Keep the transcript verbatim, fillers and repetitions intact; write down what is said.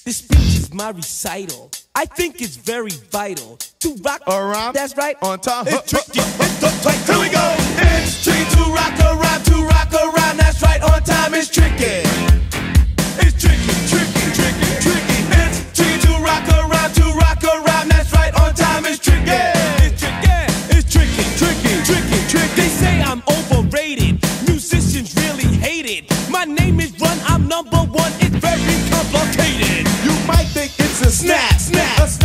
This speech is my recital. I think it's very vital to rock around. That's right. On time. It's tricky. It's the tight. Here we go. It's tricky to rock around, to rock around. That's right. On time is tricky. It's tricky, tricky, tricky, tricky. It's tricky to rock around, to rock around. That's right. On time is tricky. It's tricky. It's tricky, tricky, tricky, tricky. They say I'm overrated. Musicians really hate it. My name is Run. I'm number one. It's very complicated. You might think it's a snap, snap, a snap.